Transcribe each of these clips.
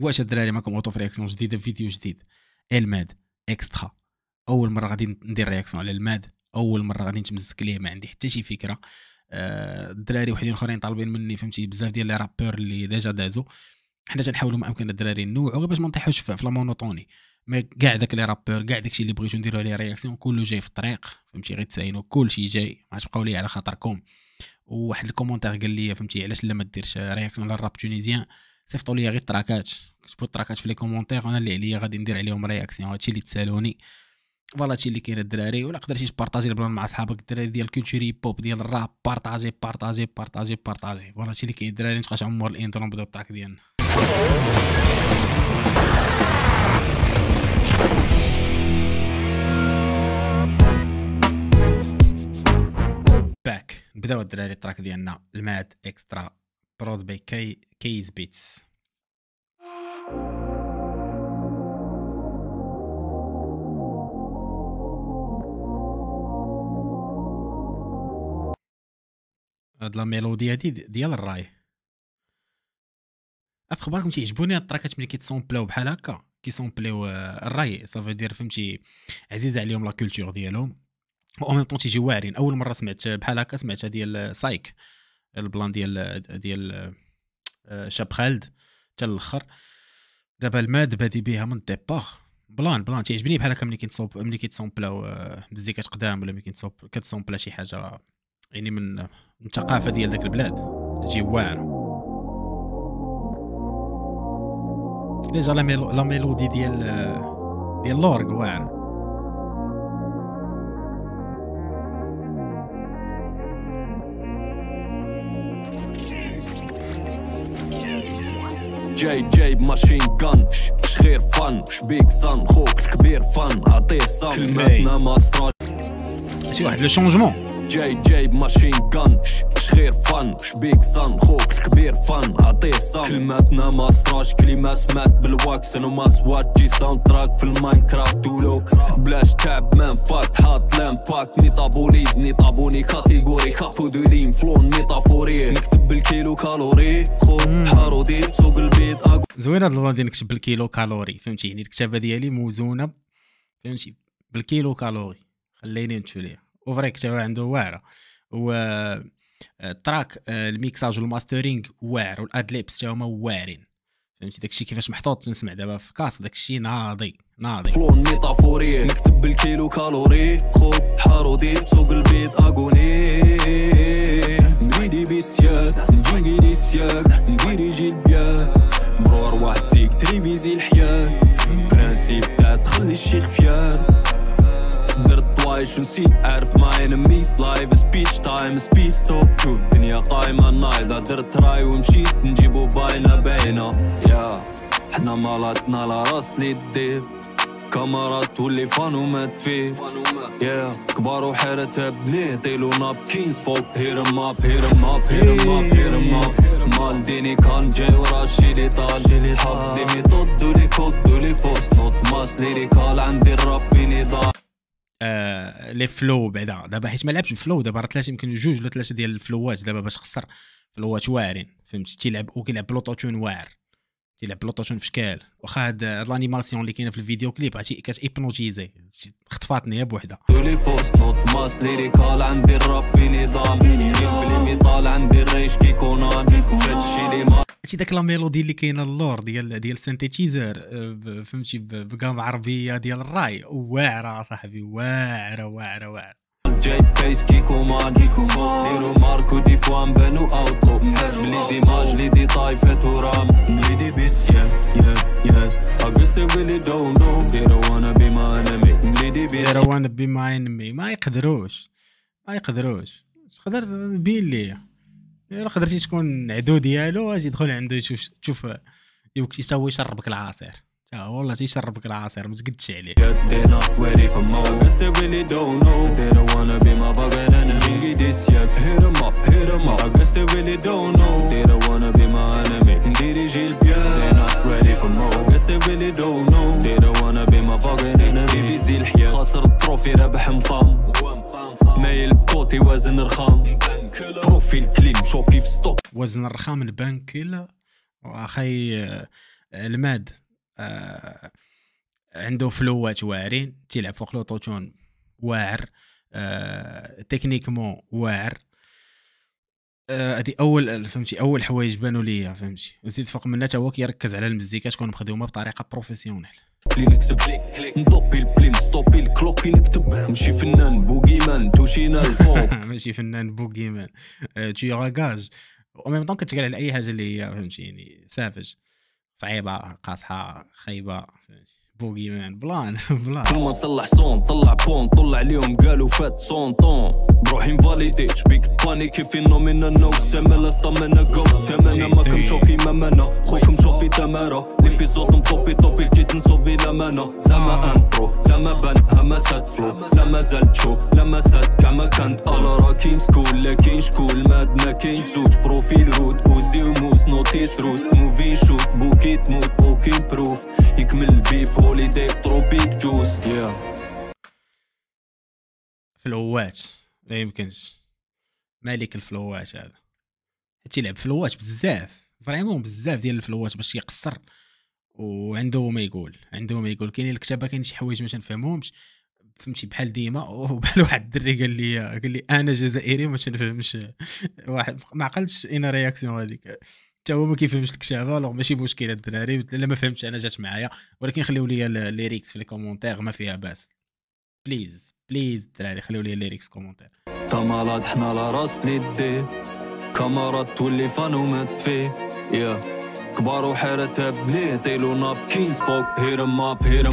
واش الدراري معكم اوتو رياكسيون جديده فيديو جديد. الماد اكسترا. اول مره غادي ندير رياكسيون على الماد، اول مره غادي نتمسك ليه، ما عندي حتى شي فكره. الدراري وحدين اخرين طالبين مني فهمتي بزاف ديال لي رابور اللي ديجا دازو. حنا تنحاولوا ما امكن الدراري نوعوا غير باش ما نطيحوش في لا مونوتوني. ما كاع داك لي رابور كاع داكشي اللي بغيتو نديروا عليه رياكسيون كله جاي في الطريق فهمتي، غير تساينوا كلشي جاي، ما تبقاو لي على خاطركم. وواحد الكومونتير قال لي فهمتي علاش لا ما ديرش رياكسيون للراب تونيزيان، صيفطوا لي غير التراكات، كتبوا التراكات في لي كومونتير، انا اللي عليا غادي ندير عليهم رياكسيون. هادشي اللي تسالوني، فوالا هادشي اللي كاين الدراري. ولا قدرتي تبارطاجي البلان مع صحابك الدراري ديال الكولتوري بوب ديال الراب، بارطاجي بارطاجي بارطاجي بارطاجي. فوالا هادشي اللي كاين الدراري. نتبقاش عمر الانترو نبداو التراك ديالنا. باك نبداو الدراري التراك ديالنا الماد اكسترا برود باي كيز بيتس. هاد لا ميلوديا ديال الراي اخباركم تيعجبوني هاد التراكات ملي كيتسومبلاو بحال هكا، كيسومبليو الراي صافي دير فهمتي عزيزه عليهم لا كولتور ديالهم، و ميم طون تيجي واعرين. اول مره سمعت بحال هكا سمعتها ديال سايك، البلان ديال شاب خالد حتى الاخر. دابا الماد بادي بها من الديبار بلان تيعجبني بحال هكا ملي كيتسومبلاو مزيكات قدام، ولا ملي كتسومبلا شي حاجه يعني من الثقافه ديال داك البلاد تجي واعره. ديجا لا ميلودي ديال لورغ واعره. جاي بماشين كان خير فن شبيك صن خوك الكبير فن عطيه صن كلماتنا ماسترا ماشي واحد لو شونجمون. جاي بماشين كان خير فن شبيك صن خوك الكبير فن عطيه صن كلماتنا ماستراش كلمات سمعت بالواكس انا ما سوات جي ساوند تراك في الماينكرافت ولو بلاش تعب مان فاك حاط لامباكت ني طابوني كاتيجوري كابودولين فلون ميتافوري نكتب بالكيلو كالوري خو حارودي سوق البيت زوين هاد البلان ديال نكتب بالكيلو كالوري فهمتي، يعني الكتابه ديالي موزونه فهمتي بالكيلو كالوري. خليني نمشيو ليها وفري كتابه عنده واعره. و التراك الميكساج والماسترينغ واعر، والادليبس تا هما واعرين فهمتي. داكشي كيفاش محطوط نسمع دابا في كاس داكشي ناضي فلون ميتافوري نكتب بالكيلو كالوري خو حارودي سوق البيت اغوني مليدي بيسياك نجيني دي سياك نديري جي البيان برو ارواح ديك تريفيزي الحياه برانسيب تاع تخلي الشيخ فيان درت وايش ونسيت عارف ماي انميز لايف سبيتش تايم سبيس ستوب شوف الدنيا قايمه نايضه درت راي ومشيت نجيبو باينه يا حنا مالاتنا لا راس لي دير كاميرات تولي فان ومات فيه يا كبار وحيرتها بنيه طيلو نابكينز فوق هيرم اب مال ديني كان جاي وراشي لي طال حفظي ميثود ولي كود ولي فوس نوت ماس ليريكال عندي الرابيني ضاع لي فلو بعدا دابا حيت ما لعبش الفلو دابا راه ثلاثه يمكن جوج ولا ثلاثه ديال الفلوات دابا باش خسر فلوات واعرين فهمتي. تيلعب وكيلعب بلوطوتون واعر، تيلعب بلوطوتون في شكال. واخا هاد الانيماسيون اللي كاينه في الفيديو كليب كاتيبنوتيزي خطفاتني بوحده. ولي فوس نوت ماس ليريكال عندي الرابي نظام فيلمي طال عندي الريش كيكونان فهادشي لي ما هادشي داك لا ميلودي اللي كاينه اللور ديال سينتيزر فهمتي بقام عربيه ديال الراي واعره صاحبي واعره جاي بيس كيكومان ديرو ماركو دي فوا نبانو اوتلو حسب لي زيماج لي ديتاي فاتو رام مليدي بيس يا اغسطي ويلي دون نو ديرو وانا بي ما انمي مليدي بيس ديرو وانا بي ما انمي ما يقدروش تقدر بين ليا الا قدرتي تكون عدو ديالو اجي دخل عنده تشوف يسوي يشربك العصير والله تيشربك العصير ما تقدش عليه. دينا ويري فما اغسطي ويلي دون نو ديرو وانا بي ما فاغن انمي ديس ياك هيرم اب اغسطي ويلي دون نو ديرو وانا بي ما انمي نديري جي البيان دينا ويري فما اغسطي ويلي دون نو ديرو وانا بي ما فاغن انمي فيزي الحياه خاسر التروفي رابح مقام مايل بكوتي وزن رخام بروفيل كليم شوكي في ستوك وزن الرخام البنك الا واخاي الماد عنده فلوات واعرين، تيلعب فوق لوطوتون واعر، تكنيكمون واعر. هذه اول فهمتي اول حوايج بانوا ليا فهمتي. وزيد فوق منها حتى هو كيركز على المزيكا تكون مخدومه بطريقه بروفيسيونيل. بلي نكسب نطوبي البلين ستوبي الكلوكي نكتب ماشي فنان بوغيمان توشينا الفوق ماشي فنان بوغيمان تي راكاج او ميم طون كتقال على اي حاجه اللي هي فهمتي يعني سافج صعيبه قاصحه خايبه بوغيمان بلان كل ما نصلح صون طلع بون طلع عليهم قالوا فات صون طون بروحي مفاليدي شبيك بانيكي فينومينا نو سمل استمنا جو تمنا ما كمشوكي مامنا خوكم شوفي تمارا ليبيزود مطوبي طوبي جيت نصوفي لمانا زعما انترو زعما بان همسات فلو لما زال تشوف لما سات كما كانت الا راه كاين سكول لا كاين شكول ماد ما كاين زوج بروفيل رود اوزي وموس نوتيس روست موفي شوت بوكيت موت اوكي بروف يكمل البيف هوليداي تروبيك جوز فلوات ما يمكنش مالك الفلوات هذا تيلعب فلوات بزاف فريمون بزاف ديال الفلوات باش يقصر وعنده ما يقول كاينين الكتابه كاين شي حوايج ما تنفهمهمش فهمتي بحال ديما وبحال واحد الدري قال لي انا جزائري ما تنفهمش واحد ما عقلتش اين رياكسيون هذيك حتى هو ما كيفهمش الكتابه لو ماشي مشكله الدراري لا ما فهمتش انا جات معايا ولكن خليو لي الليريكس في لي كومونتير ما فيها باس بليز الدراري خليو لي الليريكس كومونتير تمالات حنا لا راس ليدي كاميرات تولي فانومات فيه كبار وحارتها بنيه طيلو نابكينز فوق هيرم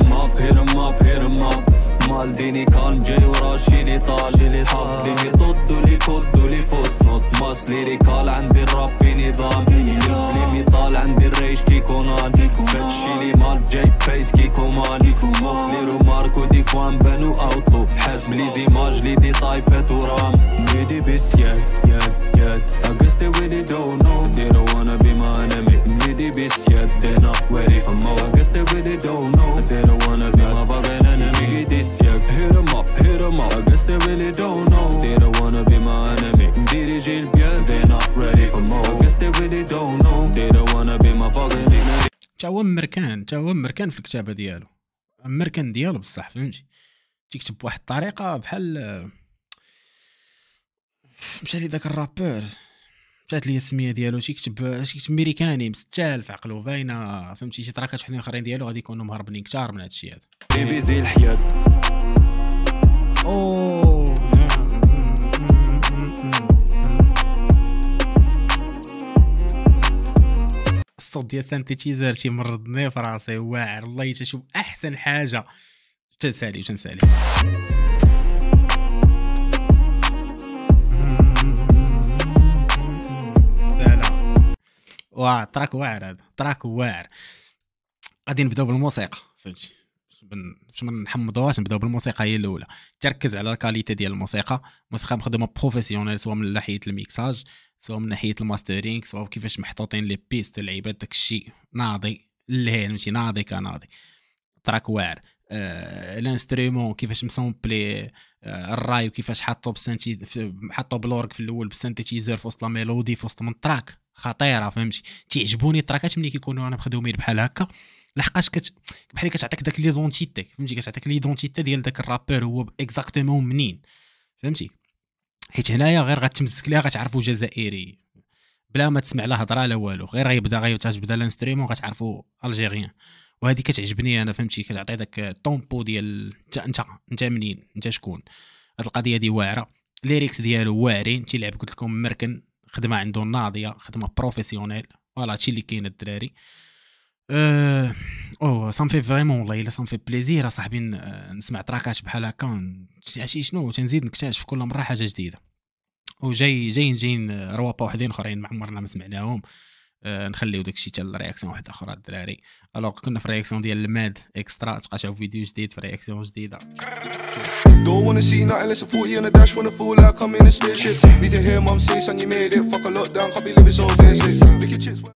اب مالديني كان جاي وراشي لي طال حاط لي ضد لي كود لي فوس نوت ماس ليريكال عندي الراب نظام لي طال عندي الريش كي كونان فتشي لي مال جاي بيس كي كومان ليرو ماركو دي فوان بانو اوتلو حاسب لي زيماج لي دي طايفات ورام ميدي بيس ياد I guess they really don't know they don't wanna be my enemy ميدي بيس ياد they're not ready for more I guess they really don't know they don't wanna be my fucking enemy this hit 'em up I guess they really don't know they don't wanna be my enemy مديري جيل بيان they're not ready for more I guess they really don't know they don't wanna be my fucking enemy تا هو مركان في الكتابه ديالو مركان ديالو بصح فهمتي تيكتب بواحد الطريقه بحال مشى لي داك الرابور مشات لي السميه ديالو تيكتب امريكاني مستال في عقلو باينه فهمتي شي تراكات وحدين اخرين ديالو غادي يكونوا مهربنين كثار من هذا الشيء هذا ريفيزي الحياه الصوت ديال سانتيتيزر تيمرضني في راسي واعر والله تشوف احسن حاجه تنسالي تراك واعر هذا تراك واعر غادي نبداو بالموسيقى فهمتي باش ما نحمضوهاش نبداو بالموسيقى هي الاولى تركز على الكاليتي ديال الموسيقى مخدومه بروفيسيونيل سواء من ناحيه الميكساج سواء من ناحيه الماسترينغ سواء كيفاش محطوطين لي بيست اللعيبات داكشي ناضي اللي فهمتي ناضي كناضي تراك واعر الانسترومون كيفاش مسامبلي الراي وكيفاش حطوا بسانتي حطوا بلورك في الاول بالسانتيزر في وسط لا ميلودي في وسط من التراك خطيره فهمتي تيعجبوني التراكات ملي كيكونوا انا مخدومين بحال هكا لحقاش بحال كتعطيك داك ليدونتيتي فهمتي كتعطيك ليدونتيتي ديال داك الرابور هو اكزاكتومون منين فهمتي حيت هنايا غير غتمسك ليها غتعرفوا جزائري بلا ما تسمع لا هضره لا والو غير غيبدا الانسترومون غتعرفوا الجيريان وهذه كتعجبني انا فهمتي كتعطي داك الطومبو ديال انت منين انت شكون هاد القضيه دي واعره ليريكس ديالو واعرين تيلعب قلت لكم مركن خدمه عنده ناضيه خدمه بروفيسيونيل فوالا هادشي اللي كاين الدراري سام في فريمون والله الا سام في بليزير اصاحبي نسمع تراكات بحال هكا عرفتي شنو تنزيد نكتشف كل مره حاجه جديده وجايين روابا وحدين اخرين ما عمرنا ما سمعناهم نخليو داكشي حتى الرياكسيون واحده اخرى الدراري الوغ كنا في الرياكسيون ديال الماد اكسترا تبقى تشوف فيديو جديد في رياكسيون جديده Don't wanna see nothing less than 40 on the dash wanna feel like I'm in a spaceship. Need to hear mum say son you made it. Fuck a lockdown, can't be living so basic. Look at chicks.